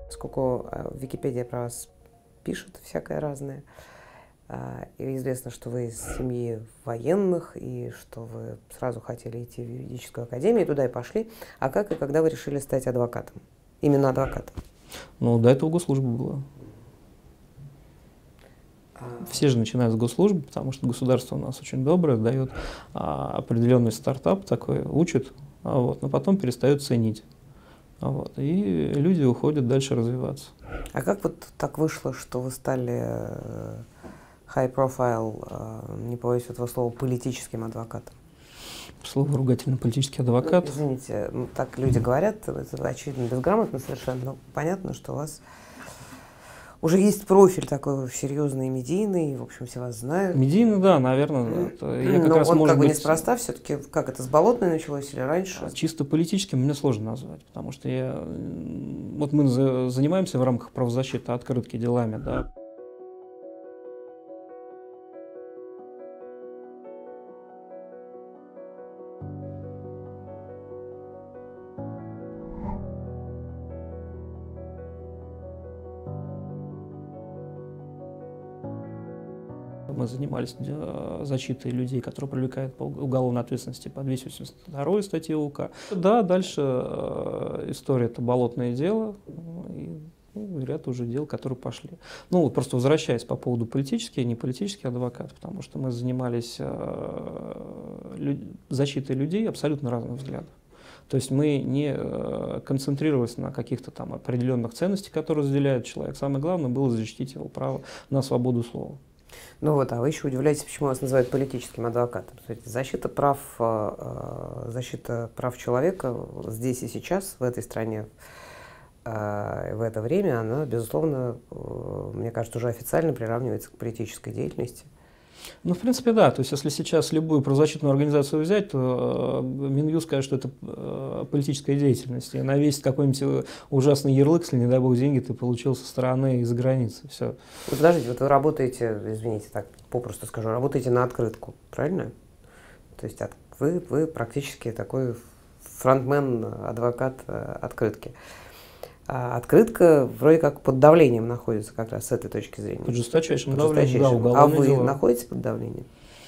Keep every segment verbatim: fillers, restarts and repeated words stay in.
Поскольку Википедия про вас пишет всякое разное, и известно, что вы из семьи военных, и что вы сразу хотели идти в юридическую академию, туда и пошли. А как и когда вы решили стать адвокатом? Именно адвокатом? Ну, до этого госслужба была. Все же начинают с госслужбы, потому что государство у нас очень доброе, дает а, определенный стартап такой, учит, а вот, но потом перестает ценить. А вот, и люди уходят дальше развиваться. А как вот так вышло, что вы стали high profile, не побоюсь этого слова, политическим адвокатом? Слово ругательно-политический адвокат. Ну, извините, так люди говорят, это очевидно безграмотно совершенно, но понятно, что у вас уже есть профиль такой серьезный, медийный, в общем, все вас знают. Медийный, да, наверное. Да. Я как Но раз, он может как бы быть, неспроста все-таки, как это, с Болотной началось или раньше? Чисто политическим мне сложно назвать, потому что я, вот мы за, занимаемся в рамках правозащиты открытки делами, да. Мы занимались защитой людей, которые привлекают по уголовной ответственности по двести восемьдесят второй статье УК. Да, дальше история — это болотное дело и ну, ряд уже дел, которые пошли. Ну, просто возвращаясь по поводу политический, не политический адвокат, потому что мы занимались защитой людей абсолютно разных взглядов. То есть мы не концентрировались на каких-то там определенных ценностях, которые разделяет человек. Самое главное было защитить его право на свободу слова. Ну вот, а вы еще удивляетесь, почему вас называют политическим адвокатом. Защита прав, защита прав человека здесь и сейчас, в этой стране, в это время, она, безусловно, мне кажется, уже официально приравнивается к политической деятельности. Ну, в принципе, да. То есть, если сейчас любую правозащитную организацию взять, то Минюст скажет, что это политическая деятельность. И навесит какой-нибудь ужасный ярлык, если, не дай бог, деньги ты получил со стороны из-за границы. Все. Вот подождите, вот вы работаете, извините, так попросту скажу, работаете на открытку, правильно? То есть от, вы, вы практически такой фронтмен, адвокат открытки. А открытка вроде как под давлением находится как раз с этой точки зрения. Под жесточайшим под давлением, жесточайшим. да, А вы дела. находитесь под давлением?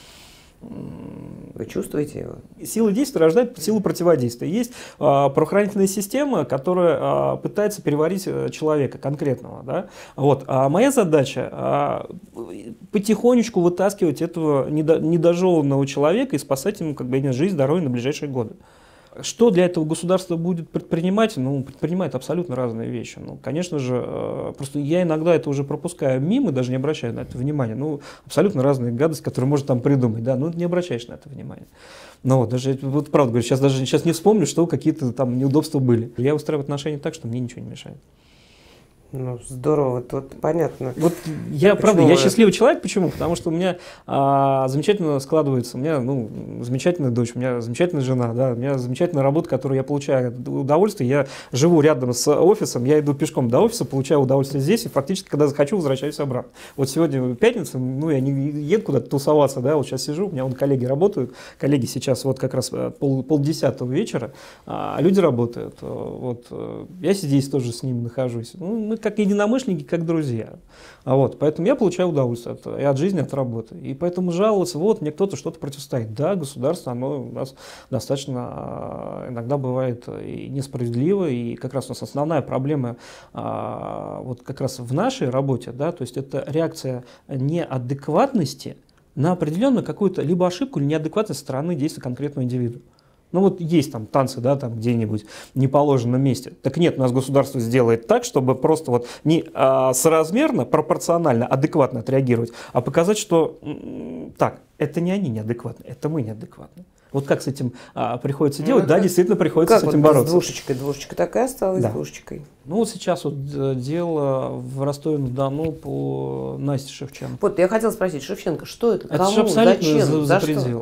Вы чувствуете его? Сила действия рождает силу противодействия. Есть а, правоохранительная система, которая а, пытается переварить человека конкретного. Да? Вот. А моя задача а, потихонечку вытаскивать этого недо, недожеванного человека и спасать ему как бы, жизнь, здоровье на ближайшие годы. Что для этого государство будет предпринимать? Ну, предпринимает абсолютно разные вещи. Ну, конечно же, просто я иногда это уже пропускаю мимо, даже не обращаю на это внимания. Ну, абсолютно разные гадости, которые может там придумать, да, ну, не обращаешь на это внимания. Но вот даже, вот правда говорю, сейчас даже сейчас не вспомню, что какие-то там неудобства были. Я устраиваю отношения так, что мне ничего не мешает. Ну, здорово, тут понятно. Вот я, почему правда, вы... я счастливый человек, почему? Потому что у меня а, замечательно складывается, у меня, ну, замечательная дочь, у меня замечательная жена, да, у меня замечательная работа, которую я получаю удовольствие, я живу рядом с офисом, я иду пешком до офиса, получаю удовольствие здесь, и фактически, когда захочу, возвращаюсь обратно. Вот сегодня пятница, ну, я не еду куда-то тусоваться, да, вот сейчас сижу, у меня вон коллеги работают, коллеги сейчас вот как раз пол, полдесятого вечера, а люди работают, вот, я здесь тоже с ними нахожусь, ну, мы как единомышленники, как друзья. А вот, поэтому я получаю удовольствие от, и от жизни, от работы. И поэтому жаловаться, вот, мне кто-то что-то противостоит. Да, государство, оно у нас достаточно иногда бывает и несправедливо, и как раз у нас основная проблема вот как раз в нашей работе, да, то есть это реакция неадекватности на определенную какую-то либо ошибку, или неадекватность стороны действия конкретного индивида. Ну вот есть там танцы, да, там где-нибудь в неположенном месте. Так нет, у нас государство сделает так, чтобы просто вот не а, соразмерно, пропорционально, адекватно отреагировать, а показать, что так, это не они неадекватны, это мы неадекватны. Вот как с этим а, приходится делать? Ну, да, как, действительно приходится с этим вот бороться. С двушечкой, двушечка такая осталась, да. двушечкой. Ну вот сейчас вот дело в Ростове-на-Дону по Насте Шевченко. Вот я хотела спросить, Шевченко, что это? Это Кому? же абсолютно Зачем? за, за, за что? предел.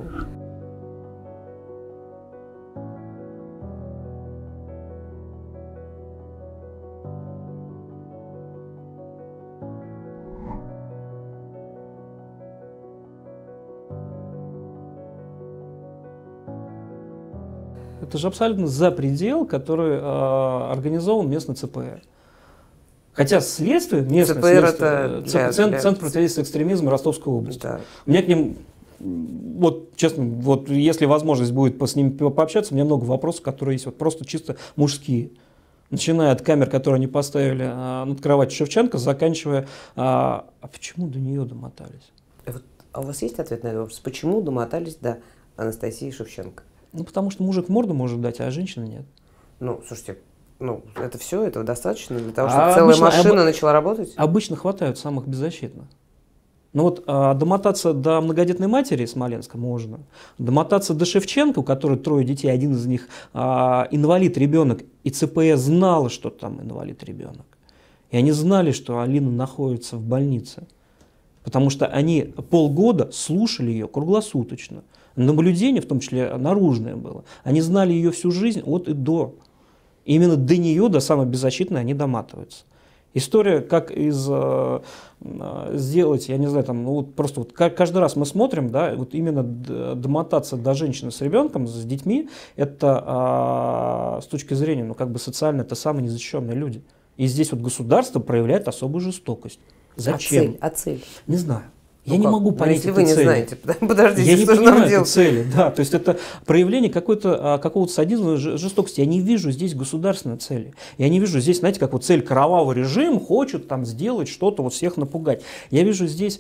Это же абсолютно за предел, который э, организован местный ЦПР. Хотя следствие, местное ЦПР следствие, это для, центр, для... центр противодействия экстремизма Ростовской области. Да. У меня к ним, вот честно, вот если возможность будет с ними пообщаться, у меня много вопросов, которые есть вот просто чисто мужские. Начиная от камер, которые они поставили а, над кроватью Шевченко, заканчивая, а, а почему до нее домотались? Вот, а у вас есть ответ на этот вопрос? Почему домотались до Анастасии Шевченко? Ну, потому что мужик морду может дать, а женщина нет. Ну, слушайте, ну, это все, этого достаточно для того, чтобы а целая обычно, машина об... начала работать? Обычно хватают самых беззащитных. Ну вот а, домотаться до многодетной матери Смоленска можно. Домотаться до Шевченко, у которой трое детей, один из них а, инвалид ребенок, и ЦПЭ знала, что там инвалид ребенок. И они знали, что Алина находится в больнице. Потому что они полгода слушали ее круглосуточно. Наблюдение, в том числе наружное было. Они знали ее всю жизнь от и до. И именно до нее, до самой беззащитной, они доматываются. История, как из э, сделать, я не знаю, там, ну, вот просто вот каждый раз мы смотрим, да, вот именно домотаться до женщины с ребенком, с детьми, это э, с точки зрения, ну, как бы социально, это самые незащищенные люди. И здесь вот государство проявляет особую жестокость. Зачем? А цель? А цель? Не знаю. Ну я как? не могу Но понять если этой вы не цели. знаете, подождите, я что не же понимаю нам этой делать? цели, да, то есть это проявление какой-то, а, какого-то садизма, жестокости. Я не вижу здесь государственной цели. Я не вижу здесь, знаете, как вот цель кровавый режим хочет там сделать что-то, вот всех напугать. Я вижу здесь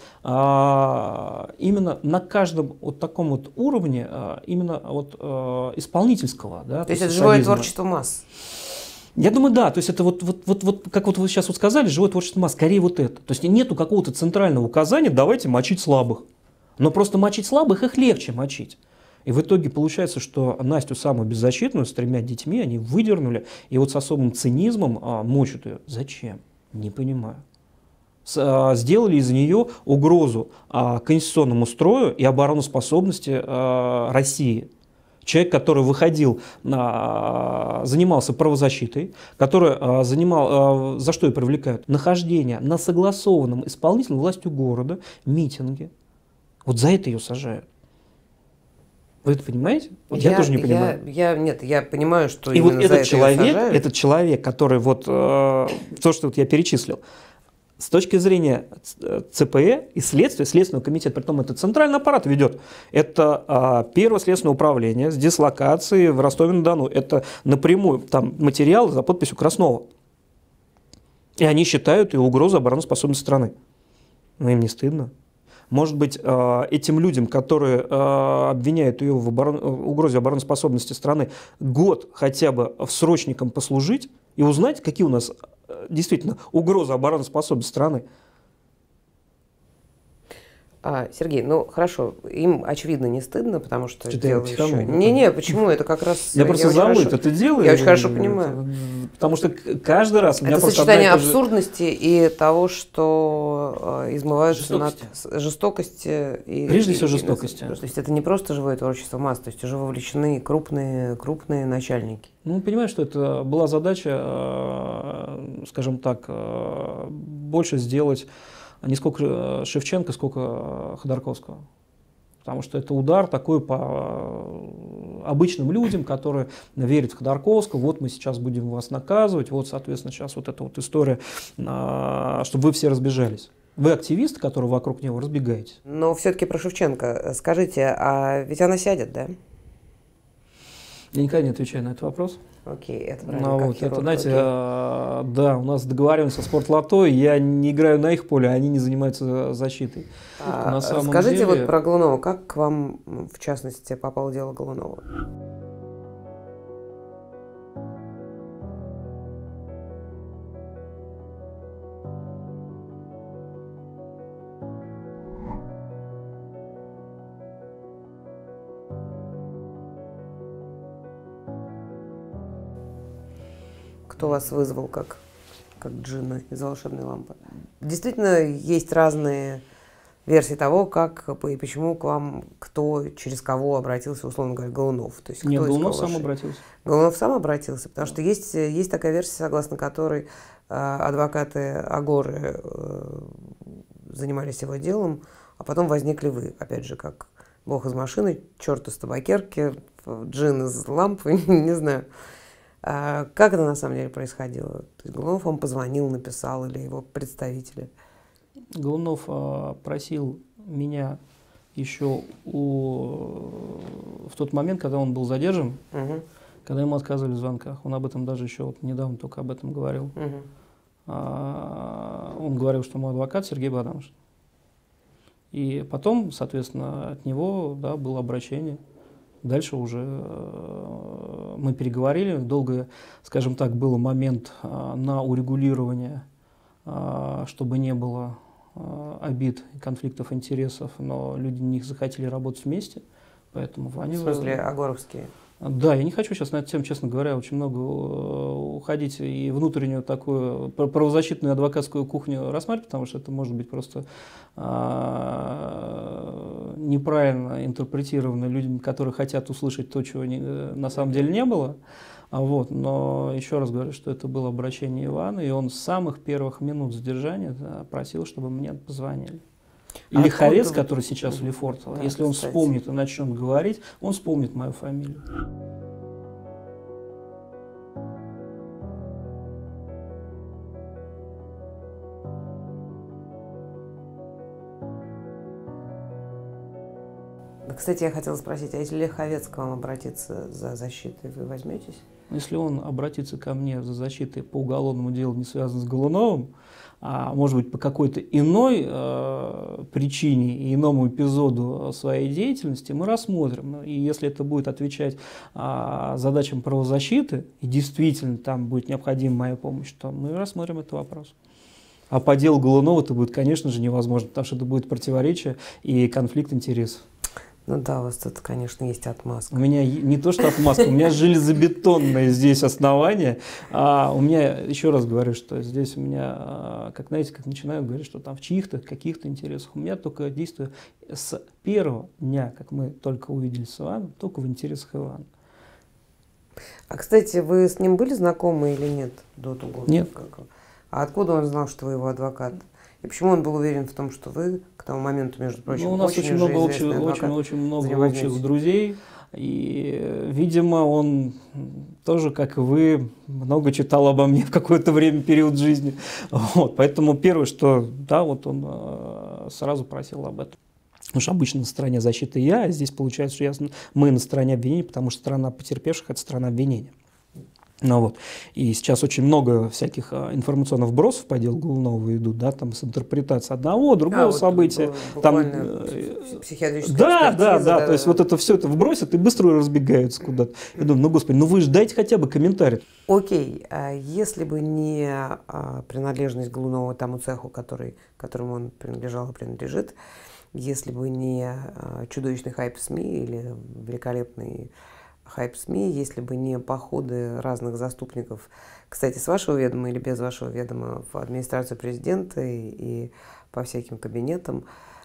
а, именно на каждом вот таком вот уровне а, именно вот а, исполнительского, да, То есть есть это живое садизма. творчество масс? Я думаю, да, то есть это вот, вот, вот, вот как вот вы сейчас вот сказали, живое творчество масс, скорее вот это. То есть нету какого-то центрального указания, давайте мочить слабых. Но просто мочить слабых их легче мочить. И в итоге получается, что Настю, самую беззащитную, с тремя детьми, они выдернули, и вот с особым цинизмом а, мочат ее. Зачем? Не понимаю. С, а, сделали из нее угрозу а, конституционному строю и обороноспособности а, России. Человек, который выходил, а, занимался правозащитой, который а, занимал, а, за что ее привлекают? Нахождение на согласованном исполнительной властью города митинге. Вот за это ее сажают. Вы это понимаете? Вот я, я тоже не понимаю. Я, я, нет, я понимаю, что и именно вот за этот это человек, ее сажают. этот человек, который вот э, то, что вот я перечислил, с точки зрения ЦПЭ и следствия, Следственного комитета, при том это центральный аппарат ведет, это а, первое следственное управление с дислокацией в Ростове-на-Дону. Это напрямую там материал за подписью Краснова. И они считают ее угрозой обороноспособности страны. Но им не стыдно. Может быть, этим людям, которые обвиняют ее в оборон... угрозе обороноспособности страны, год хотя бы в срочником послужить и узнать, какие у нас действительно угрозы обороноспособности страны. А, Сергей, ну хорошо, им очевидно не стыдно, потому что... Что-то я еще... Не-не, почему? Это как раз... Я просто забыл это дело. Я очень хорошо понимаю. Потому что каждый раз... Это сочетание абсурдности и того, что измываются над жестокости. Прежде всего жестокости. То есть это не просто живое творчество масс, то есть уже вовлечены крупные, крупные начальники. Ну, понимаешь, что это была задача, скажем так, больше сделать не сколько Шевченко, сколько Ходорковского. Потому что это удар такой по обычным людям, которые верят в Ходорковского. Вот мы сейчас будем вас наказывать. Вот, соответственно, сейчас вот эта вот история, чтобы вы все разбежались. Вы активисты, которые вокруг него, разбегаетесь. Но все-таки про Шевченко. Скажите, а ведь она сядет, да? Я никогда не отвечаю на этот вопрос. Окей, это правильно. Ну, вот, это, знаете, а, да, у нас договариваемся со Спортлото, я не играю на их поле, а они не занимаются защитой. А, на самом скажите деле... вот про Голунова, как к вам, в частности, попало дело Голунова? Кто вас вызвал как, как джинна из волшебной лампы? Действительно, есть разные версии того, как и почему к вам, кто, через кого обратился, условно говоря, Голунов. То есть, Нет, кто Голунов сам обратился. Голунов сам обратился, потому что есть, есть такая версия, согласно которой э, адвокаты Агоры э, занимались его делом, а потом возникли вы, опять же, как бог из машины, черт из табакерки, джин из лампы, не знаю. А как это на самом деле происходило? То есть Голунов вам позвонил, написал или его представители? Голунов а, просил меня еще у, в тот момент, когда он был задержан, угу. когда ему отказывали в звонках. Он об этом даже еще вот недавно только об этом говорил. Угу. А, он говорил, что мой адвокат Сергей Бадамович. И потом, соответственно, от него, да, было обращение. Дальше уже э, мы переговорили. Долго, скажем так, был момент э, на урегулирование, э, чтобы не было э, обид, конфликтов интересов, но люди не захотели работать вместе. Поэтому они... В смысле, Агоровские? Да, я не хочу сейчас на эту тему, честно говоря, очень много уходить и внутреннюю такую правозащитную адвокатскую кухню рассматривать, потому что это может быть просто а, неправильно интерпретировано людьми, которые хотят услышать то, чего не, на самом деле не было. А вот, но еще раз говорю, что это было обращение Ивана, и он с самых первых минут задержания, да, просил, чтобы мне позвонили. И а Лиховец, который сейчас в Лефортово, да, если он кстати. вспомнит и начнет говорить, он вспомнит мою фамилию. Кстати, я хотела спросить, а если Лиховец к вам обратится за защитой, вы возьметесь? Если он обратится ко мне за защитой по уголовному делу, не связанному с Голуновым, а может быть по какой-то иной э, причине и иному эпизоду своей деятельности, мы рассмотрим. И если это будет отвечать э, задачам правозащиты, и действительно там будет необходима моя помощь, то мы рассмотрим этот вопрос. А по делу Голунова это будет, конечно же, невозможно, потому что это будет противоречие и конфликт интересов. Ну да, у вас тут, конечно, есть отмазка. У меня не то, что отмазка, у меня железобетонное здесь основание. А у меня, еще раз говорю, что здесь у меня, как знаете, как начинают говорить, что там в чьих-то, каких-то интересах. У меня только действие с первого дня, как мы только увиделись с Иваном, только в интересах Ивана. А, кстати, вы с ним были знакомы или нет до того? Нет. А откуда он знал, что вы его адвокат? И почему он был уверен в том, что вы к тому моменту, между прочим, ну, у нас очень, очень много, очень, очень, очень много общих друзей. И, видимо, он тоже, как и вы, много читал обо мне в какое-то время, период жизни. Вот, поэтому первое, что, да, вот он э, сразу просил об этом. Потому что обычно на стороне защиты я, а здесь получается, что я, мы на стороне обвинения, потому что сторона потерпевших – это сторона обвинения. Ну, вот. И сейчас очень много всяких а, информационных вбросов по делу Голунова идут, да, там с интерпретацией одного, другого а, события. Вот, там, психиатрическая да, экспертиза. Да, да, да, то есть вот это все это вбросят и быстро разбегаются куда-то. Я думаю, ну, господи, ну вы же дайте хотя бы комментарий. Окей, а если бы не а, принадлежность Голунова тому цеху, который, которому он принадлежал и принадлежит, если бы не а, чудовищный хайп СМИ или великолепный хайп СМИ, если бы не походы разных заступников, кстати, с вашего ведома или без вашего ведома, в администрацию президента и, и по всяким кабинетам,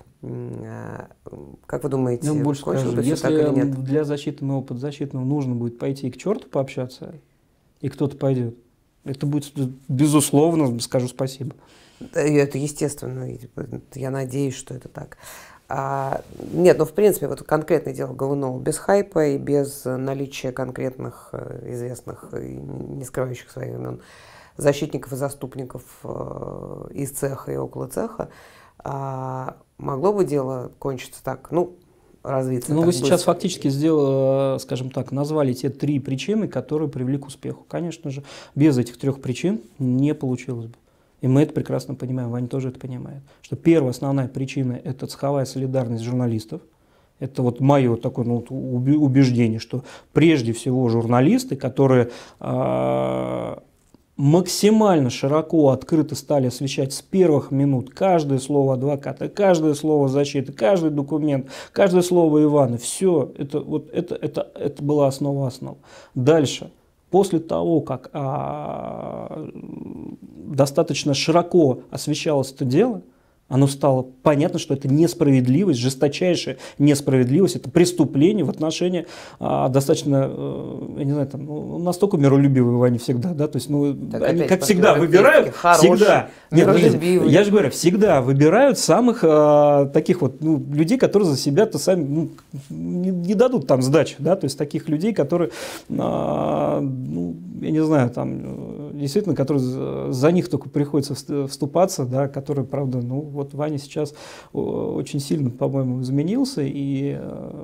как вы думаете, я больше скажу, если так или нет? Для защиты моего подзащитного нужно будет пойти к черту пообщаться, и кто-то пойдет, это будет, безусловно, скажу спасибо. Это естественно, я надеюсь, что это так. А, нет, ну в принципе, вот конкретное дело Голунова без хайпа и без наличия конкретных известных и не скрывающих своих имен защитников и заступников э, из цеха и около цеха, а, могло бы дело кончиться так, ну, развиться. Ну, вы быстро. сейчас фактически сделали, скажем так, назвали те три причины, которые привели к успеху. Конечно же, без этих трех причин не получилось бы. И мы это прекрасно понимаем, Ваня тоже это понимает. Что первая основная причина – это цеховая солидарность журналистов. Это вот мое такое ну, убеждение, что прежде всего журналисты, которые э, максимально широко, открыто стали освещать с первых минут каждое слово адвоката, каждое слово защиты, каждый документ, каждое слово Ивана. Все, это, вот, это, это, это была основа основ. Дальше. После того, как а, достаточно широко освещалось это дело, оно стало понятно, что это несправедливость, жесточайшая несправедливость, это преступление в отношении а, достаточно, а, я не знаю, там, ну, настолько миролюбивые они всегда, да, то есть, ну, так они, как всегда, выбирают, хороший, всегда, нет, ну, я же говорю, всегда выбирают самых а, таких вот, ну, людей, которые за себя-то сами, ну, не, не дадут там сдачи, да, то есть таких людей, которые, а, ну, я не знаю, там, действительно, которые за них только приходится вступаться, да, которые, правда, ну, вот Ваня сейчас очень сильно, по-моему, изменился, и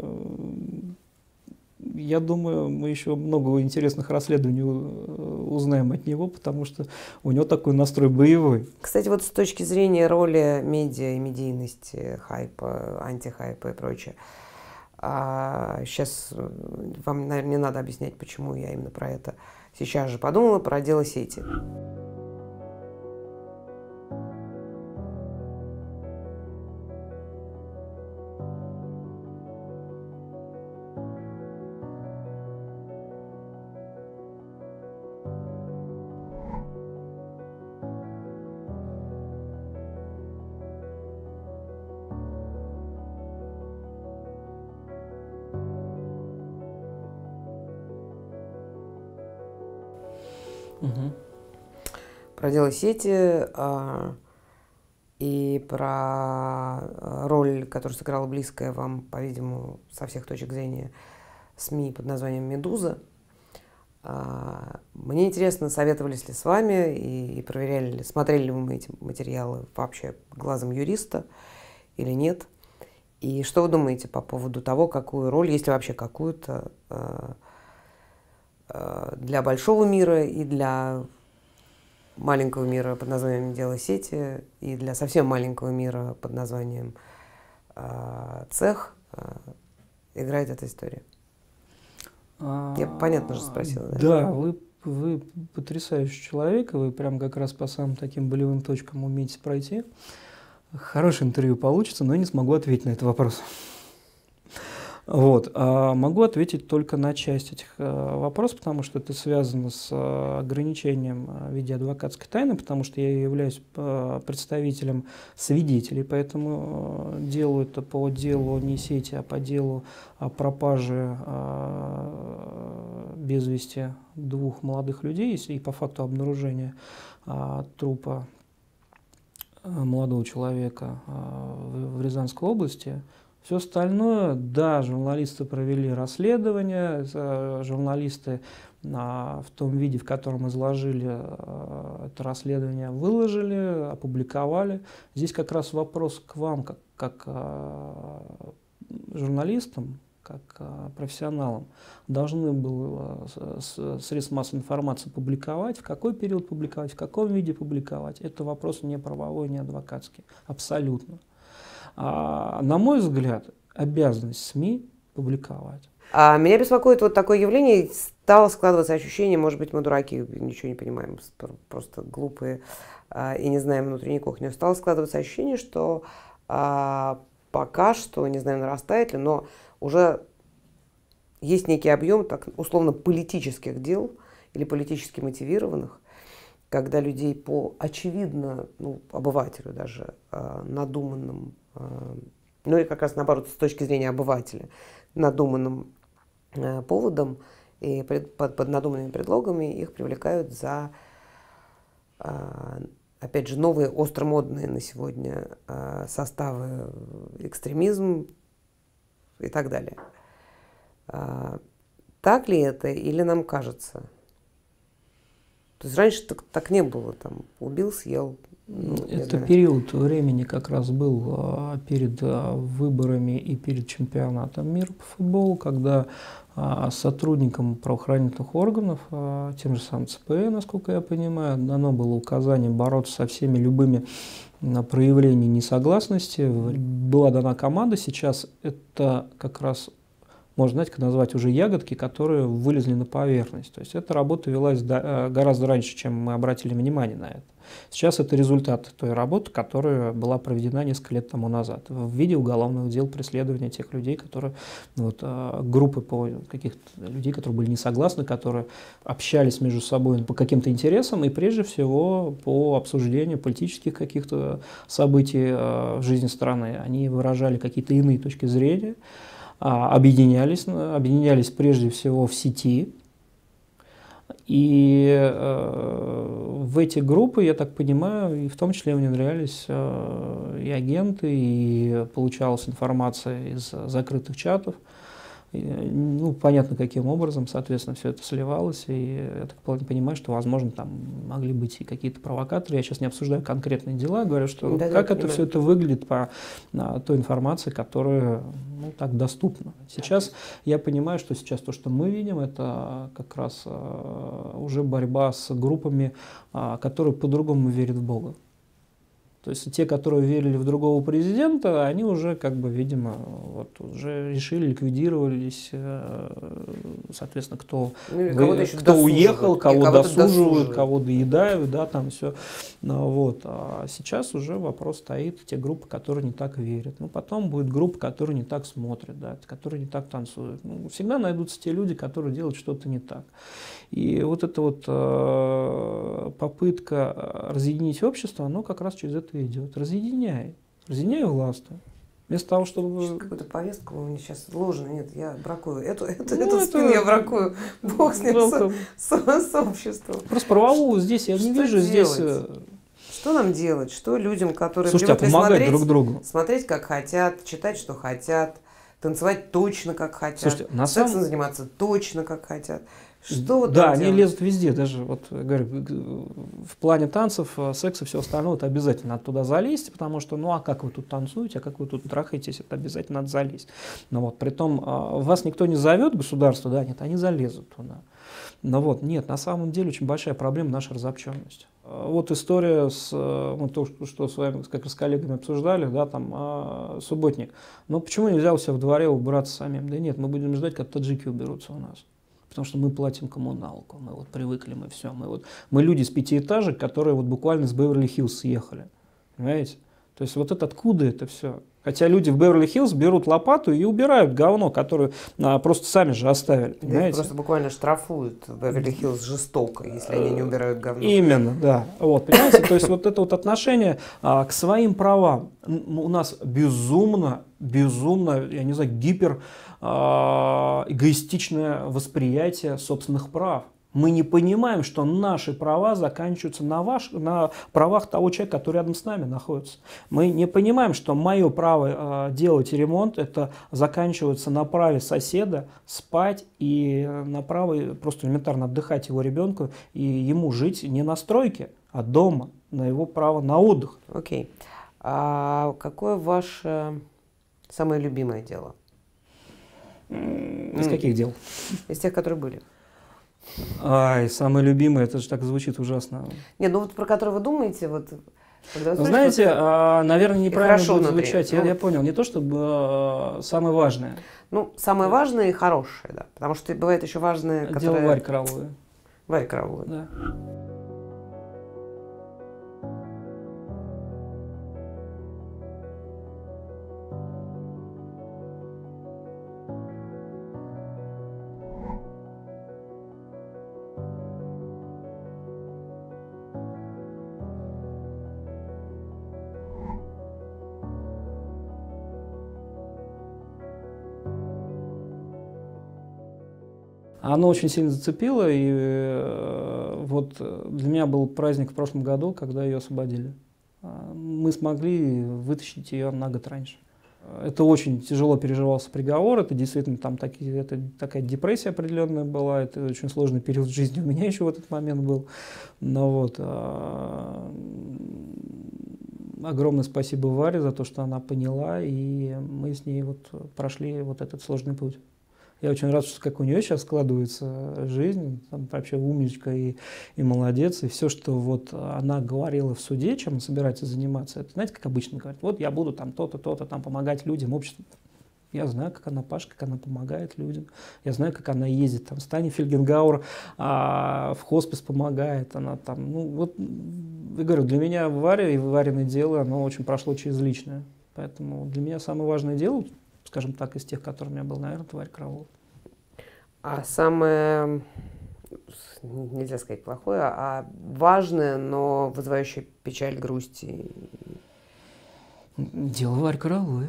я думаю, мы еще много интересных расследований узнаем от него, потому что у него такой настрой боевой. Кстати, вот с точки зрения роли медиа и медийности, хайпа, антихайпа и прочее, а сейчас вам, наверное, не надо объяснять, почему я именно про это сейчас же подумала, про дело сети. Угу. Про дело сети а, и про роль, которую сыграла близкая вам, по-видимому, со всех точек зрения СМИ под названием «Медуза». А, мне интересно, советовались ли с вами и, и проверяли ли, смотрели ли вы эти материалы вообще глазом юриста или нет. И что вы думаете по поводу того, какую роль, если вообще какую-то, а, для большого мира и для маленького мира под названием «Дело сети», и для совсем маленького мира под названием э, «Цех» э, играет эта история? Я понятно же спросила. Да, да, вы, вы потрясающий человек, вы прям как раз по самым таким болевым точкам умеете пройти. Хорошее интервью получится, но я не смогу ответить на этот вопрос. Вот. А могу ответить только на часть этих а, вопросов, потому что это связано с а, ограничением а, в виде адвокатской тайны, потому что я являюсь а, представителем свидетелей, поэтому а, делаю это по делу не сети, а по делу о пропаже а, без вести двух молодых людей и по факту обнаружения а, трупа а, молодого человека а, в, в Рязанской области. Все остальное, да, журналисты провели расследование, журналисты а, в том виде, в котором изложили а, это расследование, выложили, опубликовали. Здесь как раз вопрос к вам, как, как а, журналистам, как а, профессионалам. Должны были средства массовой информации публиковать, в какой период публиковать, в каком виде публиковать. Это вопрос не правовой, не адвокатский, абсолютно. А, на мой взгляд, обязанность СМИ публиковать. А меня беспокоит вот такое явление. Стало складываться ощущение, может быть, мы дураки, ничего не понимаем, просто глупые а, и не знаем внутренней кухни. Стало складываться ощущение, что а, пока что, не знаю, нарастает ли, но уже есть некий объем, так условно, политических дел или политически мотивированных, когда людей по очевидно, ну, обывателю даже, а, надуманным, ну и как раз наоборот, с точки зрения обывателя, надуманным э, поводом и пред, под, под надуманными предлогами их привлекают за, э, опять же, новые остромодные на сегодня э, составы, экстремизм и так далее. Э, так ли это или нам кажется? То есть раньше так, так не было, там, убил, съел. Ну, это период времени как раз был а, перед а, выборами и перед чемпионатом мира по футболу, когда а, сотрудникам правоохранительных органов, а, тем же самым ЦПЭ, насколько я понимаю, дано было указание бороться со всеми любыми а, проявлениями несогласности. Была дана команда, сейчас это как раз, можно, знаете, как назвать, уже ягодки, которые вылезли на поверхность. То есть эта работа велась до, гораздо раньше, чем мы обратили внимание на это. Сейчас это результат той работы, которая была проведена несколько лет тому назад в виде уголовных дел преследования тех людей, которые, вот, группы по каких-то людей, которые были не согласны, которые общались между собой по каким-то интересам и прежде всего по обсуждению политических каких-то событий в жизни страны. Они выражали какие-то иные точки зрения, объединялись, объединялись прежде всего в сети. И э, в эти группы, я так понимаю, и в том числе внедрялись э, и агенты, и получалась информация из закрытых чатов. И, ну, понятно, каким образом, соответственно, все это сливалось. И я так понимаю, что, возможно, там могли быть и какие-то провокаторы. Я сейчас не обсуждаю конкретные дела, говорю, что да, как да, это все это выглядит по а, той информации, которая, ну, так доступна. Сейчас я понимаю, что сейчас то, что мы видим, это как раз а, уже борьба с группами, а, которые по-другому верят в Бога. То есть те, которые верили в другого президента, они уже, как бы, видимо, вот, уже решили, ликвидировались, соответственно, кто, ну, вы, кто уехал, кого, кого досуживают, кого доедают, да, там все. Вот. А сейчас уже вопрос стоит, те группы, которые не так верят. Ну, потом будет группа, которые не так смотрят, да, которые не так танцуют. Ну, всегда найдутся те люди, которые делают что-то не так. И вот эта вот э, попытка разъединить общество, оно как раз через это идет. Разъединяй. Разъединяй власти. Вместо того, чтобы... Какую-то повестку у меня сейчас сложно. Нет, я бракую. Эту, эту, ну, эту спину я бракую. Бог с ним, с, с, с обществом. Просто правовую здесь я не что вижу. Делать? Здесь... Что нам делать? Что людям, которые Слушайте, привыкли а смотреть, друг другу. смотреть, как хотят, читать, что хотят, танцевать точно, как хотят, Слушайте, на сексом самом... заниматься точно, как хотят. Что вот да, они делать? Лезут везде, даже вот, говорю, в плане танцев, секса и все остальное, это обязательно надо туда залезть, потому что, ну а как вы тут танцуете, а как вы тут трахаетесь, это обязательно надо залезть. Но вот, притом, вас никто не зовет, государство, да, нет, они залезут туда. Но вот, нет, на самом деле очень большая проблема наша разобщенность. Вот история с, ну, то, что с вами, как с коллегами обсуждали, да, там, субботник. Ну почему нельзя у себя в дворе убраться самим? Да нет, мы будем ждать, как таджики уберутся у нас. Потому что мы платим коммуналку, мы вот привыкли, мы все. Мы, вот, мы люди с пятиэтажек, которые вот буквально с Беверли-Хиллз съехали. Понимаете? То есть вот это откуда это все? Хотя люди в Беверли-Хиллз берут лопату и убирают говно, которое а, просто сами же оставили. Да, просто буквально штрафуют в Беверли-Хиллз жестоко, если они не убирают говно. Именно, да. Вот, понимаете? То есть вот это вот отношение а, к своим правам у нас безумно, безумно, я не знаю, гипер а, эгоистичное восприятие собственных прав. Мы не понимаем, что наши права заканчиваются на, ваш, на правах того человека, который рядом с нами находится. Мы не понимаем, что мое право э, делать ремонт, это заканчивается на праве соседа спать и на праве просто элементарно отдыхать его ребенку и ему жить не на стройке, а дома, на его право на отдых. Окей. Okay. А какое ваше самое любимое дело? Из каких дел? Из тех, которые были. Ай, самое любимое, это же так звучит ужасно. Не, ну вот про который вы думаете, вот... Когда вы знаете, что а, наверное, неправильно будет звучать, я, ну, я понял, не то чтобы а, самое важное. Ну, самое важное и хорошее, да, потому что бывает еще важное, которое... Дело Варь Карауловой. Варь Карауловой. Да. Оно очень сильно зацепило, и э, вот для меня был праздник в прошлом году, когда ее освободили. Мы смогли вытащить ее на год раньше. Это очень тяжело переживался приговор, это действительно там такие, это такая депрессия определенная была, это очень сложный период в жизни у меня еще в этот момент был. Но вот, а, огромное спасибо Варе за то, что она поняла, и мы с ней вот прошли вот этот сложный путь. Я очень рад, что как у нее сейчас складывается жизнь, там вообще умничка и, и молодец, и все, что вот она говорила в суде, чем она собирается заниматься, это, знаете, как обычно говорят, вот я буду там то-то, то-то, там помогать людям, обществу. Я знаю, как она, Паша, как она помогает людям. Я знаю, как она ездит там, с Таней Фельгенгауэр а, в хоспис помогает. Она там, ну, вот, я говорю, для меня Варя и Вариное дело, оно очень прошло через личное. Поэтому для меня самое важное дело, скажем так, из тех, которые у меня был, наверное, это Варя Караулова. А самое, нельзя сказать плохое, а важное, но вызывающее печаль, грусть? И... Дело Варь Карауловой.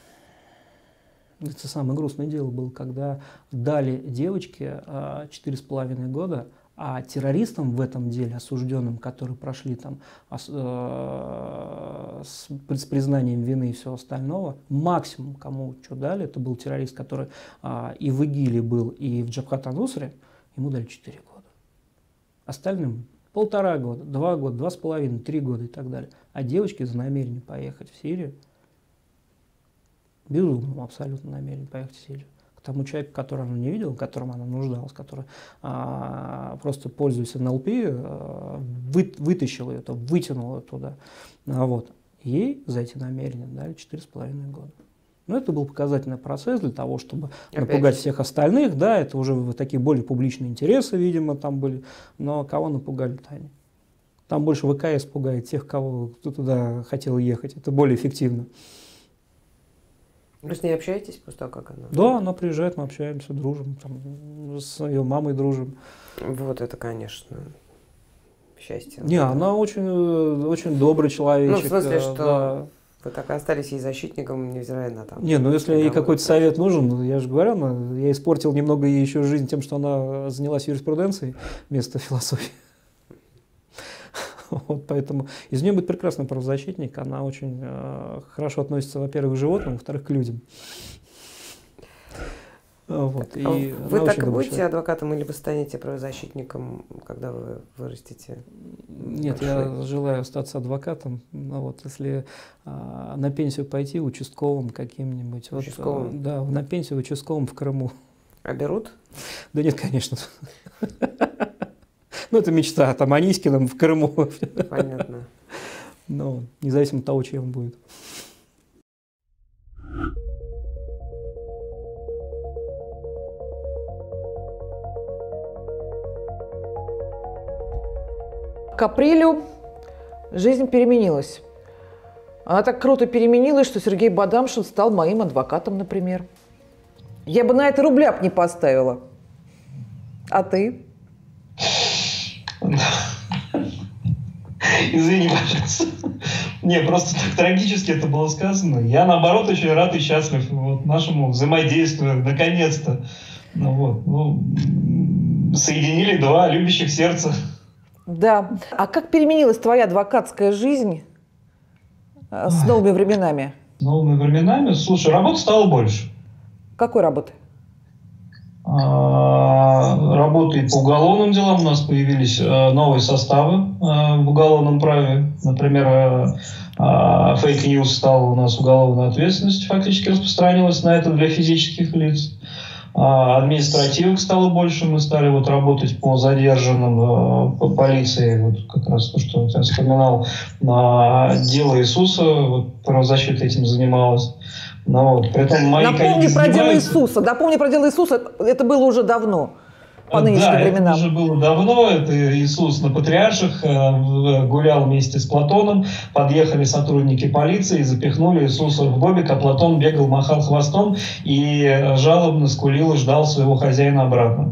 Это самое грустное дело было, когда дали девочке четыре с половиной года, а террористам в этом деле, осужденным, которые прошли там ос, э, с, с признанием вины и всего остального, максимум, кому что дали, это был террорист, который э, и в ИГИЛе был, и в Джабхат ан-Нусре, ему дали четыре года. Остальным полтора года, два года, два с половиной, три года и так далее. А девочки за намерение поехать в Сирию, безумно абсолютно намерение поехать в Сирию. К тому человеку, которого она не видела, которому она нуждалась, который а, просто, пользуясь эн эл пи, а, вы, вытащил ее, вытянул ее туда. А, вот. Ей за эти намерения дали четыре с половиной года. Но это был показательный процесс для того, чтобы Опять напугать же. всех остальных. Да, это уже такие более публичные интересы, видимо, там были. Но кого напугали-то они? Там больше вэ ка эс пугает тех, кого, кто туда хотел ехать. Это более эффективно. Вы с ней общаетесь после того, как она? Да, она приезжает, мы общаемся, дружим, там, с ее мамой дружим. Вот это, конечно, счастье. Не, да. она очень, очень добрый человечек. Ну, в смысле, что да. Вы так и остались ей защитником, невзирая на там... Не, ну если ей какой-то совет нужен, я же говорю, она, я испортил немного ей еще жизнь тем, что она занялась юриспруденцией вместо философии. Вот, поэтому из нее будет прекрасный правозащитник. Она очень э, хорошо относится, во-первых, к животным, во-вторых, к людям. Вот, так, и вы так и будете человек. адвокатом или вы станете правозащитником, когда вы вырастете? Нет, большой? Я желаю остаться адвокатом. Ну, вот, если э, на пенсию пойти, участковым каким-нибудь. Участковым? Вот, э, да, на пенсию участковым в Крыму. А берут? Да нет, конечно. Ну, это мечта, там, Анискиным в Крыму. Понятно. Но независимо от того, чем он будет. К апрелю жизнь переменилась. Она так круто переменилась, что Сергей Бадамшин стал моим адвокатом, например. Я бы на это рубля б не поставила. А ты? Извини, пожалуйста. Не, просто так трагически это было сказано. Я, наоборот, очень рад и счастлив вот, нашему взаимодействию, наконец-то. Ну, вот, ну, соединили два любящих сердца. Да. А как переменилась твоя адвокатская жизнь с новыми временами? С новыми временами? Слушай, работы стало больше. Какой работы? Работы по уголовным делам. У нас появились новые составы в уголовном праве. Например, фейк-ньюс стал у нас уголовная ответственность, фактически распространилась на это для физических лиц. Административок стало больше, мы стали вот работать по задержанным, по полиции, вот как раз то, что я вспоминал, дело Иисуса, вот, правозащита этим занималась. Ну, вот, мои Напомни про дело Иисуса, напомни про дело Иисуса, это было уже давно. По нынешним да, временам. Это уже было давно. Это Иисус на Патриарших гулял вместе с Платоном. Подъехали сотрудники полиции, запихнули Иисуса в бобик, а Платон бегал, махал хвостом и жалобно скулил и ждал своего хозяина обратно.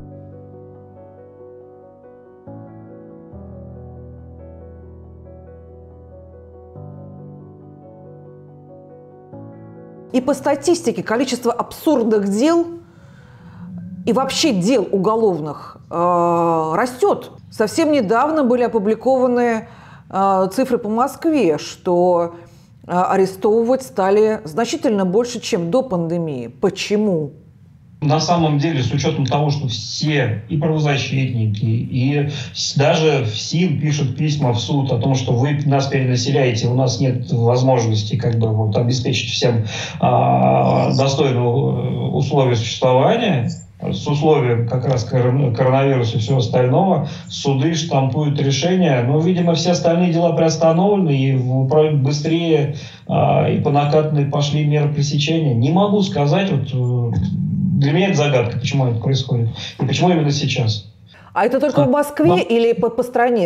И по статистике количество абсурдных дел и вообще дел уголовных э, растет. Совсем недавно были опубликованы э, цифры по Москве, что э, арестовывать стали значительно больше, чем до пандемии. Почему? На самом деле, с учетом того, что все и правозащитники, и даже ФСИН пишут письма в суд о том, что вы нас перенаселяете, у нас нет возможности как бы, вот, обеспечить всем э, достойные условия существования, с условием как раз коронавируса и всего остального, суды штампуют решения, но, видимо, все остальные дела приостановлены, и быстрее а, и по накатанной пошли меры пресечения. Не могу сказать, вот, для меня это загадка, почему это происходит, и почему именно сейчас. А это только а, в Москве но... или по, по стране?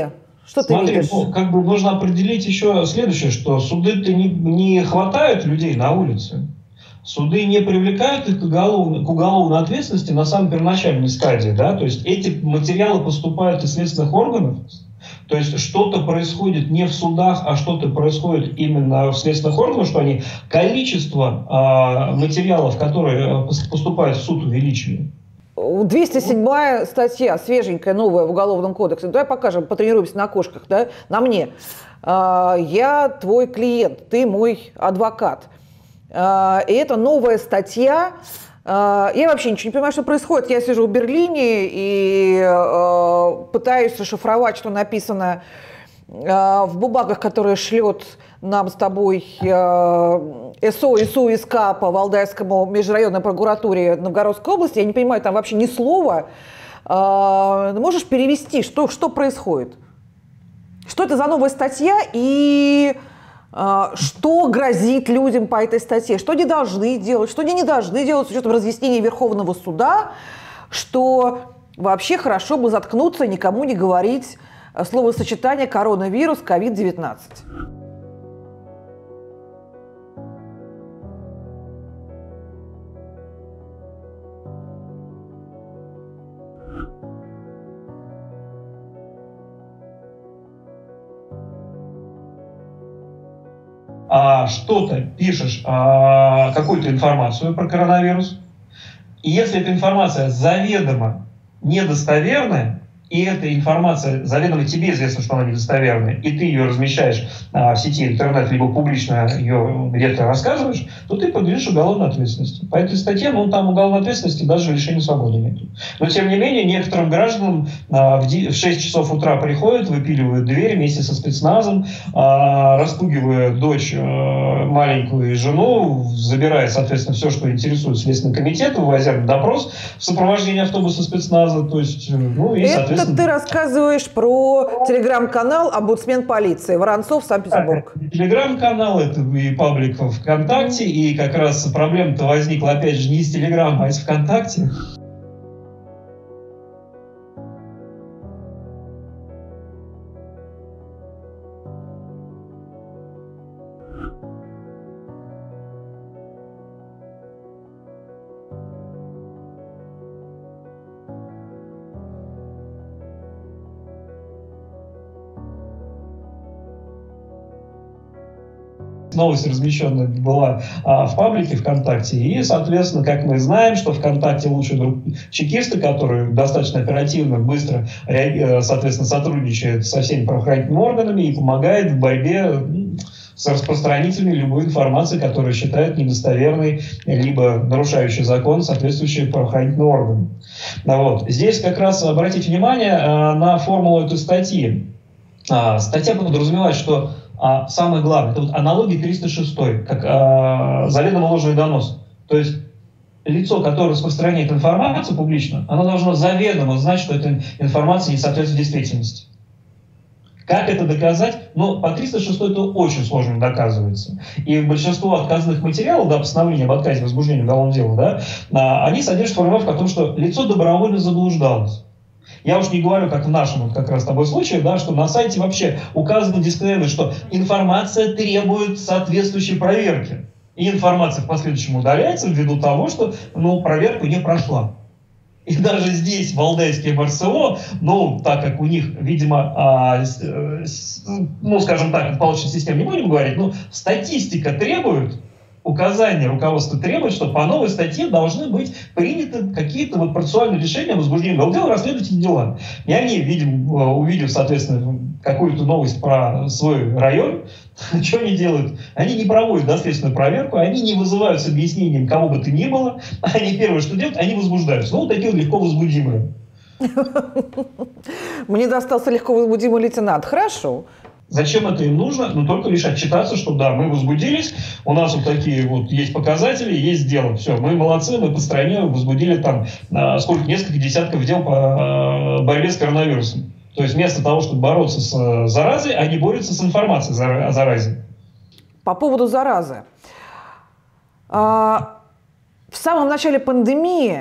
Что Смотри, ты видишь? Ну, как бы нужно определить еще следующее, что суды-то не, не хватают людей на улице. Суды не привлекают их к уголовной, к уголовной ответственности на самой первоначальной стадии. Да? То есть эти материалы поступают из следственных органов. То есть что-то происходит не в судах, а что-то происходит именно в следственных органах, что они количество э, материалов, которые поступают в суд, увеличили. двести седьмая статья, свеженькая, новая в Уголовном кодексе. Давай покажем, потренируемся на кошках, да? На мне. Я твой клиент, ты мой адвокат. И это новая статья. Я вообще ничего не понимаю, что происходит. Я сижу в Берлине и пытаюсь расшифровать, что написано в бумагах, которые шлет нам с тобой СО и СУ-СК по Валдайскому межрайонной прокуратуре Новгородской области. Я не понимаю там вообще ни слова. Можешь перевести, что, что происходит? Что это за новая статья и что грозит людям по этой статье? Что они должны делать, что они не должны делать с учетом разъяснений Верховного суда, что вообще хорошо бы заткнуться и никому не говорить словосочетание коронавирус, ковид девятнадцать. А, что-то пишешь, а, какую-то информацию про коронавирус, и если эта информация заведомо недостоверная, и эта информация заведомо тебе известно, что она недостоверная, и ты ее размещаешь а, в сети интернет, либо публично ее где-то рассказываешь, то ты подлежишь уголовной ответственности. По этой статье, ну, там уголовной ответственности даже лишения свободы нет. Но, тем не менее, некоторым гражданам а, в, в шесть часов утра приходят, выпиливают дверь вместе со спецназом, а, распугивая дочь а, маленькую и жену, забирая, соответственно, все, что интересует Следственный комитет, вывозя на допрос в сопровождении автобуса спецназа. То есть, ну, и, соответственно, это ты рассказываешь про телеграм-канал «Омбудсмен полиции» Воронцов, Санкт-Петербург. Телеграм-канал, это и паблик ВКонтакте, и как раз проблема-то возникла, опять же, не из Телеграма, а из ВКонтакте. Новость размещенная была а, в паблике ВКонтакте. И, соответственно, как мы знаем, что ВКонтакте лучшие друг чекисты, которые достаточно оперативно, быстро, соответственно, сотрудничают со всеми правоохранительными органами и помогают в борьбе с распространителями любой информации, которую считают недостоверной, либо нарушающей закон, соответствующие правоохранительные органы. Вот. Здесь как раз обратите внимание а, на формулу этой статьи. А, статья подразумевает, что А самое главное, это вот аналогия триста шестой, как э, заведомо ложный донос. То есть лицо, которое распространяет информацию публично, оно должно заведомо знать, что эта информация не соответствует действительности. Как это доказать? Ну, по триста шестой это очень сложно доказывается. И большинство отказанных материалов, да, постановления об отказе возбуждения уголовного дела, да, э, они содержат формулировку о том, что лицо добровольно заблуждалось. Я уж не говорю, как в нашем вот как раз с тобой случае, да, что на сайте вообще указано дисклеймер, что информация требует соответствующей проверки. И информация в последующем удаляется ввиду того, что, ну, проверку не прошла. И даже здесь валдайские МРСО, ну, так как у них, видимо, а, с, с, ну, скажем так, палочной системы не будем говорить, но статистика требует, указания руководства требует, что по новой статье должны быть приняты какие-то вот процессуальные решения о возбуждении уголовного дела, расследовательные дела. И они, видим, увидев, соответственно, какую-то новость про свой район, что они делают? Они не проводят доследственную проверку, они не вызывают с объяснением кого бы то ни было, они первое, что делают, они возбуждаются. Ну, вот такие вот легко возбудимые. Мне достался легко возбудимый лейтенант. Хорошо. Зачем это им нужно? Ну, только лишь отчитаться, что да, мы возбудились, у нас вот такие вот есть показатели, есть дело. Все, мы молодцы, мы по стране возбудили там а, сколько, несколько десятков дел по а, борьбе с коронавирусом. То есть вместо того, чтобы бороться с а, заразой, они борются с информацией о заразе. По поводу заразы. А, в самом начале пандемии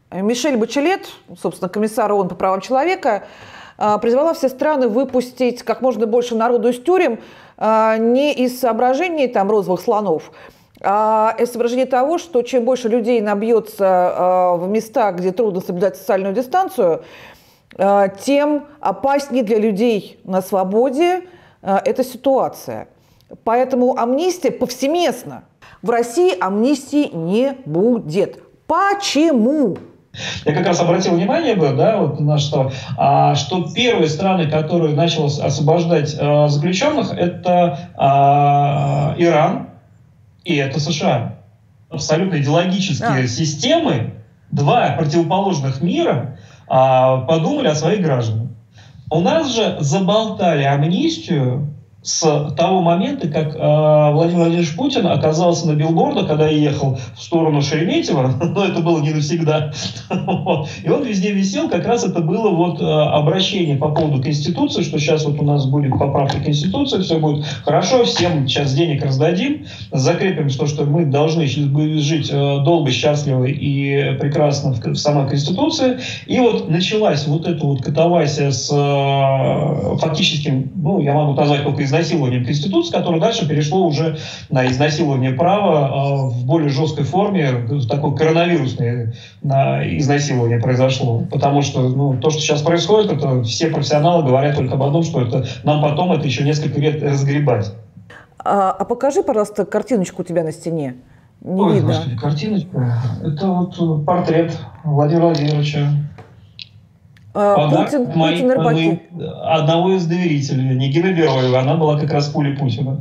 Мишель Бачелет, собственно, комиссар ООН по правам человека, призвала все страны выпустить как можно больше народу из тюрем не из соображений там, розовых слонов, а из соображения того, что чем больше людей набьется в места, где трудно соблюдать социальную дистанцию, тем опаснее для людей на свободе эта ситуация. Поэтому амнистия повсеместно. В России амнистии не будет. Почему? Я как раз обратил внимание, да, вот на что, а, что первые страны, которые начали освобождать а, заключенных, это а, Иран и это США. Абсолютно идеологические а. системы, два противоположных мира, а, подумали о своих гражданах. У нас же заболтали амнистию с того момента, как э, Владимир Владимирович Путин оказался на билбордах, когда я ехал в сторону Шереметьево, но это было не навсегда, и он везде висел, как раз это было вот э, обращение по поводу Конституции, что сейчас вот у нас будет поправка Конституции, все будет хорошо, всем сейчас денег раздадим, закрепим то, что мы должны жить э, долго, счастливо и прекрасно в, в самой Конституции, и вот началась вот эта вот катавасия с э, фактическим, ну, я могу назвать только из изнасилованием Конституции, которое дальше перешло уже на изнасилование права в более жесткой форме, в такое коронавирусное изнасилование произошло. Потому что ну, то, что сейчас происходит, это все профессионалы говорят только об одном, что это нам потом это еще несколько лет разгребать. А, а покажи, пожалуйста, картиночку у тебя на стене. Не Ой, видно. Господи, картиночка. Это вот портрет Владимира Владимировича. Путин, Путин и рыбаки. Одного из доверителей, Нигины Бероева, она была как раз пулей Путина.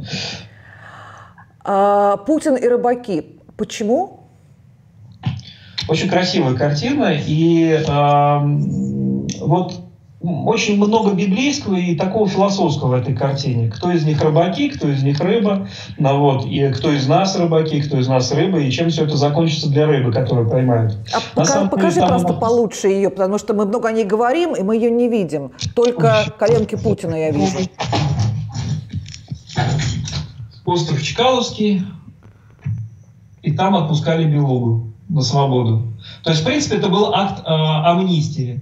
А, Путин и рыбаки. Почему? Очень красивая картина. И э, вот очень много библейского и такого философского в этой картине. Кто из них рыбаки, кто из них рыба, ну, вот, и кто из нас рыбаки, кто из нас рыба, и чем все это закончится для рыбы, которую поймают. А пока, покажи деле, просто там... получше ее, потому что мы много о ней говорим, и мы ее не видим. Только коленки Путина я вижу. Остров Чкаловский, и там отпускали Белугу на свободу. То есть, в принципе, это был акт э, амнистии.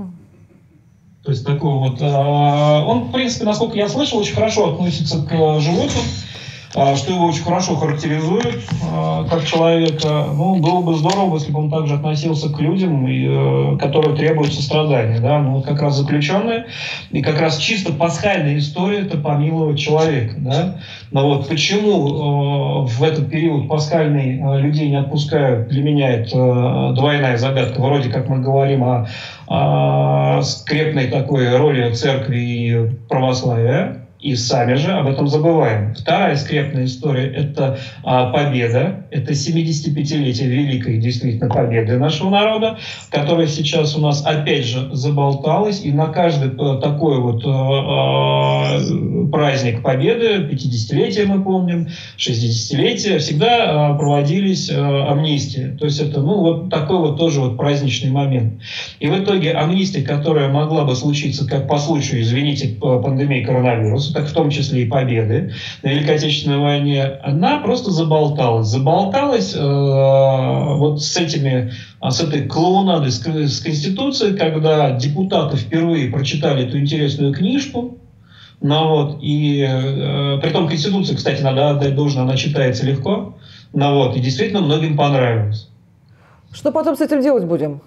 То есть такой вот, э, он, в принципе, насколько я слышал, очень хорошо относится к животным, э, что его очень хорошо характеризует э, как человека. Ну, было бы здорово, если бы он также относился к людям, и, э, которые требуют сострадания. Да? Ну, вот как раз заключенные, и как раз чисто пасхальная история – это помиловать человека. Да? Но вот почему э, в этот период пасхальный э, людей не отпускают, для меня это э, двойная загадка. Вроде как мы говорим о о скрепной такой роли церкви и православия, и сами же об этом забываем. Вторая скрепная история – это а, победа, это семидесятипятилетие великой действительно победы нашего народа, которая сейчас у нас опять же заболталась, и на каждый а, такой вот а, праздник победы, пятидесятилетие мы помним, шестидесятилетие, всегда а, проводились а, амнистии. То есть это ну, вот такой вот тоже вот праздничный момент. И в итоге амнистия, которая могла бы случиться как по случаю, извините, пандемии коронавируса, так в том числе и победы на Великой Отечественной войне, она просто заболталась. Заболталась э, вот с этими, с этой клоунадой, с, с Конституцией, когда депутаты впервые прочитали эту интересную книжку. Ну, вот, и э, при том Конституция, кстати, надо отдать должное, она читается легко. Ну, вот, и действительно многим понравилось. Что потом с этим делать будем?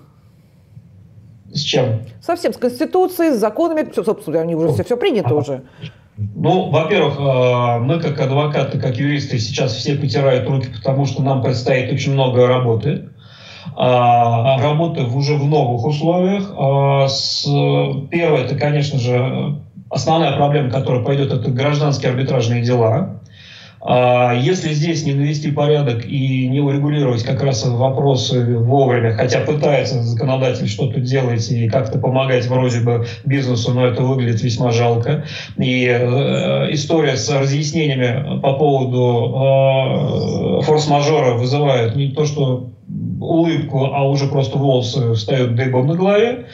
С чем? Совсем с Конституцией, с законами. Все, собственно, они уже все, все принято уже. Ну, во-первых, мы как адвокаты, как юристы сейчас все потирают руки, потому что нам предстоит очень много работы. Работы уже в новых условиях. Первое, это, конечно же, основная проблема, которая пойдет, это гражданские арбитражные дела. Если здесь не навести порядок и не урегулировать как раз вопросы вовремя, хотя пытается законодатель что-то делать и как-то помогать вроде бы бизнесу, но это выглядит весьма жалко. И э, история с разъяснениями по поводу э, форс-мажора вызывает не то что улыбку, а уже просто волосы встают дыбом на голове.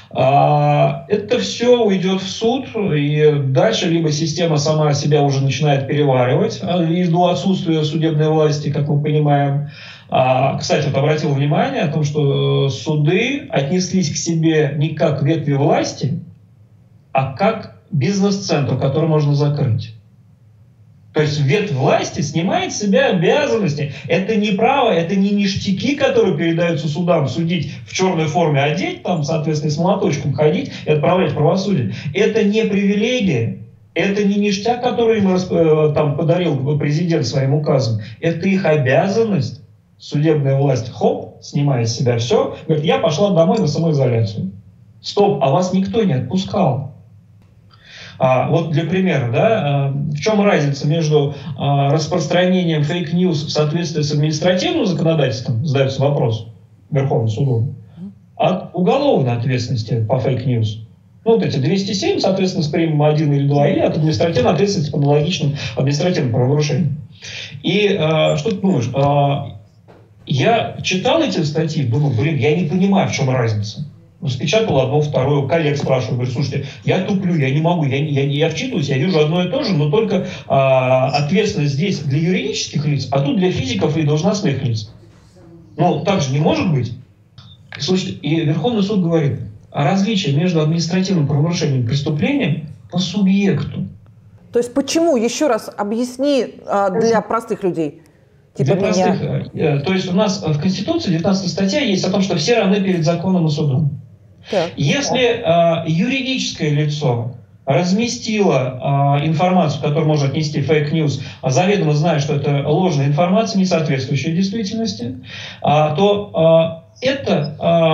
Это все уйдет в суд, и дальше либо система сама себя уже начинает переваривать ввиду отсутствия судебной власти, как мы понимаем. Кстати, вот обратил внимание о том, что суды отнеслись к себе не как к ветви власти, а как бизнес-центру, который можно закрыть. То есть ветвь власти снимает с себя обязанности. Это не право, это не ништяки, которые передаются судам, судить в черной форме, одеть, там, соответственно, с молоточком ходить и отправлять в правосудие. Это не привилегия, это не ништяк, который им там подарил президент своим указом. Это их обязанность. Судебная власть, хоп, снимает с себя все, говорит, я пошла домой на самоизоляцию. Стоп, а вас никто не отпускал. А, вот для примера, да, а, в чем разница между а, распространением фейк-ньюс в соответствии с административным законодательством, задается вопрос Верховным судом, от уголовной ответственности по фейк-ньюс. Ну, вот эти двести семь, соответственно, с примем один или два, или от административной ответственности по аналогичным административным правонарушениям. И а, что ты думаешь? А, я читал эти статьи, думаю, блин, я не понимаю, в чем разница. Распечатал одно, второе, коллег спрашиваю, говорю, слушайте, я туплю, я не могу, я, я, я вчитываюсь, я вижу одно и то же, но только а, ответственность здесь для юридических лиц, а тут для физиков и должностных лиц. Ну, так же не может быть. Слушайте, и Верховный суд говорит, о различии между административным правонарушением и преступлением по субъекту. То есть почему? Еще раз объясни а, для простых людей. Типа для меня. простых. То есть у нас в Конституции девятнадцатая статья есть о том, что все равны перед законом и судом. Так. Если э, юридическое лицо разместило э, информацию, которую можно отнести фейк-ньюс, а заведомо зная, что это ложная информация, не соответствующая действительности, э, то э, это,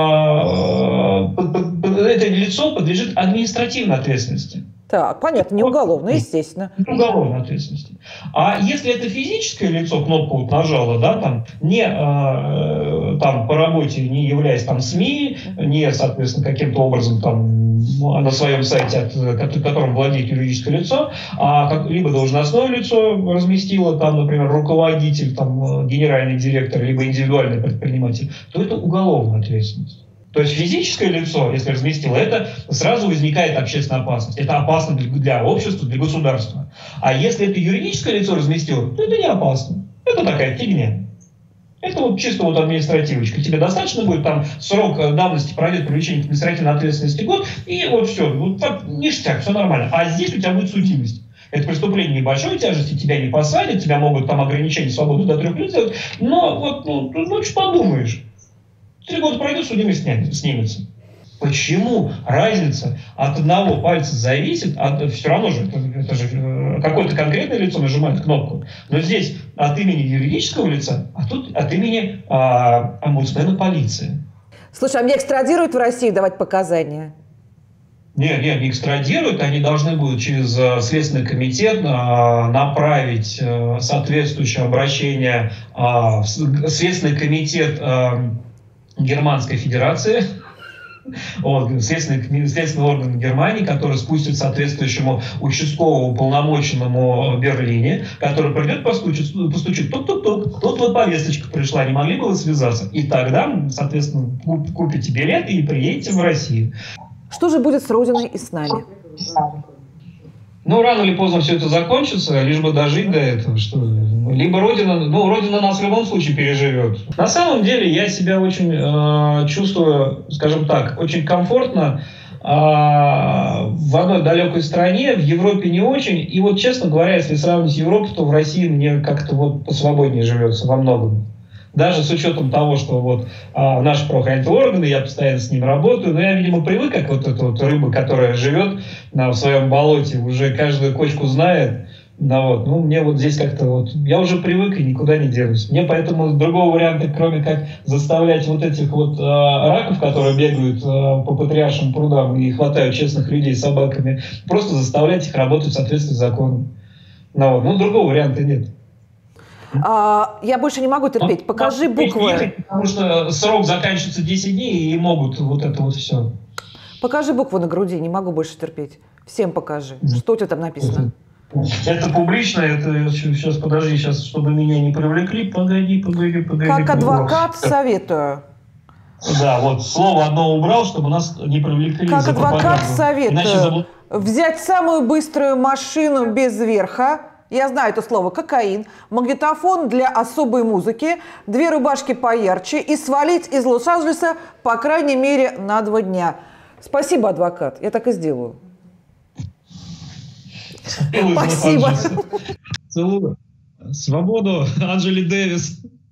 э, это лицо подлежит административной ответственности. Так, понятно, не уголовно, естественно. Уголовной ответственности. А если это физическое лицо, кнопку вот нажало, да, там, не э, там, по работе, не являясь там СМИ, не, соответственно, каким-то образом там на своем сайте, от, которым владеет юридическое лицо, а как, либо должностное лицо разместило, там, например, руководитель, там, генеральный директор, либо индивидуальный предприниматель, то это уголовная ответственность. То есть физическое лицо, если разместило, это сразу возникает общественная опасность. Это опасно для, для общества, для государства. А если это юридическое лицо разместило, то это не опасно. Это такая фигня. Это вот чисто вот административочка. Тебе достаточно будет, там срок давности пройдет привлечение к административной ответственности год, и вот все, вот так, ништяк, все нормально. А здесь у тебя будет судимость. Это преступление небольшой тяжести, тебя не посадят, тебя могут там ограничения свободы до трех лет сделать, но вот, ну, ну что подумаешь. Три года пройдет, судимость снимется. Почему разница от одного пальца зависит, от, все равно же, это, это же какое-то конкретное лицо нажимает кнопку, но здесь от имени юридического лица, а тут от имени а, омбудсмена полиции. Слушай, а меня экстрадируют в Россию давать показания? Нет, нет, не экстрадируют, они должны будут через uh, Следственный комитет uh, направить uh, соответствующее обращение uh, в Следственный комитет uh, Германской Федерации, вот, следственный, следственный орган Германии, который спустит соответствующему участковому уполномоченному в Берлине, который придет, постучит, постучит, тук-тук-тук, тут вот повесточка пришла, не могли бы вы связаться? И тогда, соответственно, купите билеты и приедете в Россию. Что же будет с Родиной и с нами? Ну, рано или поздно все это закончится, лишь бы дожить до этого, что либо Родина, ну, Родина нас в любом случае переживет. На самом деле я себя очень э, чувствую, скажем так, очень комфортно э, в одной далекой стране, в Европе не очень. И вот, честно говоря, если сравнить Европу, то в России мне как-то вот посвободнее живется во многом. Даже с учетом того, что вот а, наши правоохранительные органы, я постоянно с ними работаю, но я, видимо, привык, как вот эта вот рыба, которая живет на, в своем болоте, уже каждую кочку знает. Да, вот. Ну, мне вот здесь как-то вот... Я уже привык и никуда не денусь. Мне поэтому другого варианта, кроме как заставлять вот этих вот а, раков, которые бегают а, по патриаршим прудам и хватают честных людей собаками, просто заставлять их работать в соответствии с законом. Да, вот. Ну, другого варианта нет. А, я больше не могу терпеть. Ну, покажи буквы. Потому что срок заканчивается десять дней, и могут вот это вот все. Покажи букву на груди, не могу больше терпеть. Всем покажи. Что у тебя там написано? Это публично, это сейчас, подожди, сейчас, чтобы меня не привлекли. Погоди, погоди, погоди. Как адвокат советую. Да, вот слово одно убрал, чтобы нас не привлекли Как за адвокат пропаганду. совет Иначе забыл... взять самую быструю машину без верха, я знаю это слово, кокаин, магнитофон для особой музыки, две рубашки поярче и свалить из Лос-Анджелеса, по крайней мере, на два дня. Спасибо, адвокат, я так и сделаю. Спасибо. Целую. Свободу, Анджели Дэвис.